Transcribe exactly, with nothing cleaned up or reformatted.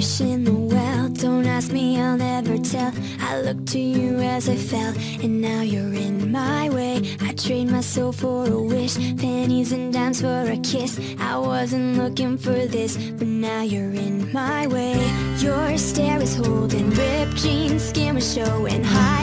fish in the well. Don't ask me, I'll never tell. I looked to you as I fell, and now you're in my way. I trade my soul for a wish, pennies and dimes for a kiss. I wasn't looking for this, but now you're in my way. Your stare was holding, ripped jeans, skin was showing. High